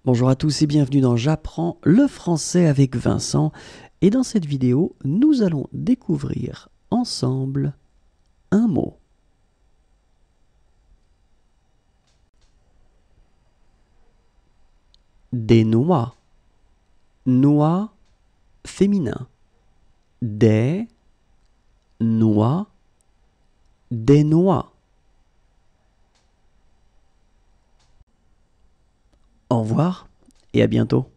Bonjour à tous et bienvenue dans J'apprends le français avec Vincent. Et dans cette vidéo, nous allons découvrir ensemble un mot. Des noix. Noix féminin. Des noix. Des noix. Au revoir et à bientôt.